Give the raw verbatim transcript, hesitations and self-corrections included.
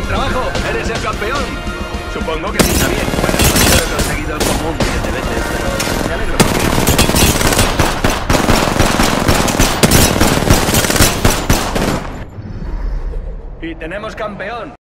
trabajo! ¡Eres el campeón! Supongo que sí está bien. Bueno, yo lo he conseguido como un millón de veces, pero me alegro por ti. ¡Y tenemos campeón!